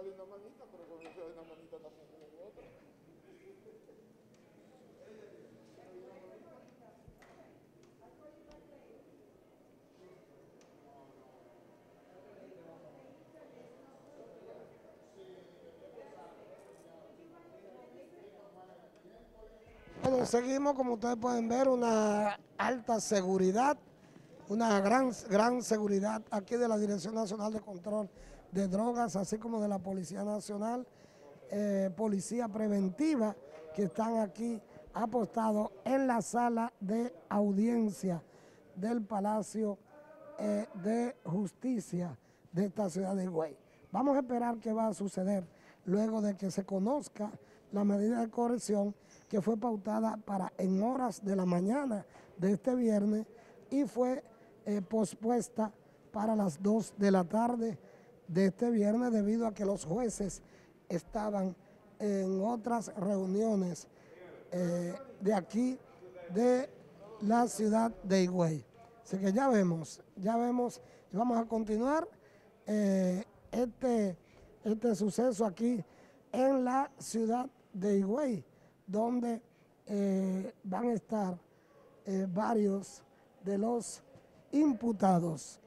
una linda manita, pero con esa linda manita tampoco hubo otra. Bueno, seguimos, como ustedes pueden ver, una alta seguridad, una gran seguridad aquí de la Dirección Nacional de Control de Drogas, así como de la Policía Nacional, Policía Preventiva, que están aquí apostados en la sala de audiencia del Palacio de Justicia de esta ciudad de Higüey. Vamos a esperar qué va a suceder luego de que se conozca la medida de corrección que fue pautada para en horas de la mañana de este viernes y fue pospuesta para las 2 de la tarde de este viernes debido a que los jueces estaban en otras reuniones de aquí de la ciudad de Higüey. Así que ya vemos, y vamos a continuar este suceso aquí en la ciudad de Higüey, donde van a estar varios de los imputados